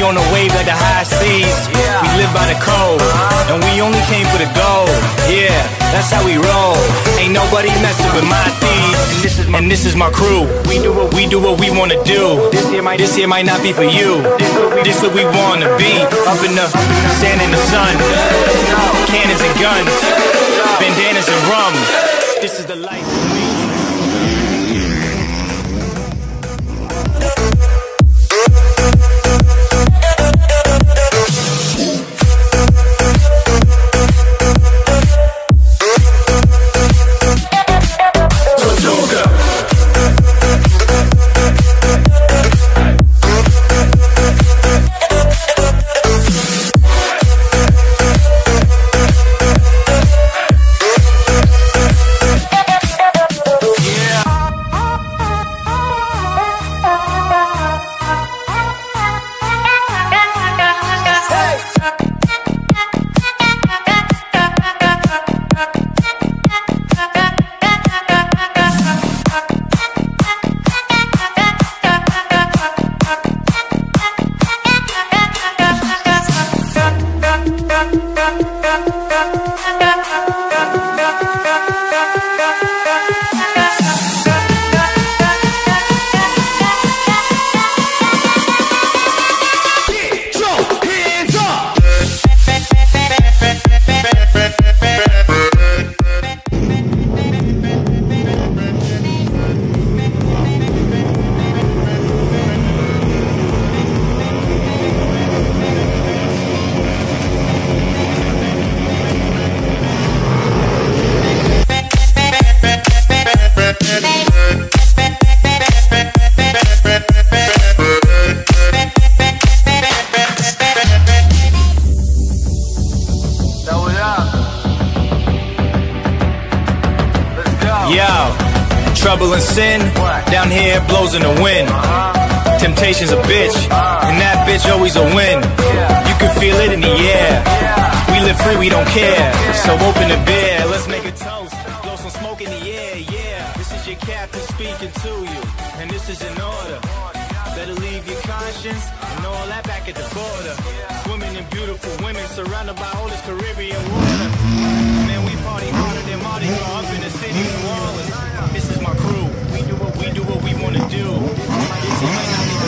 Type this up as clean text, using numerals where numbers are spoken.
on the wave like the high seas. We live by the code, and we only came for the gold. Yeah, that's how we roll. Ain't nobody messing with my thieves. And this is my crew. We do what we wanna do. This here might not be for you. This what we wanna be. Up in the sand in the sun. Cannons and guns. Bandanas and rum. This is the life for me. Yo, trouble and sin, down here blows in the wind. Temptation's a bitch, and that bitch always a win. You can feel it in the air. We live free, we don't care. So open the beer, let's make a toast. Blow some smoke in the air, yeah. This is your captain speaking to you, and this is an order. Better leave your conscience and all that back at the border. Swimming in beautiful women, surrounded by all this Caribbean water. Man, we party harder than Mardi Gras up in the city of New Orleans. This is my crew. We do what we wanna do. This is might not be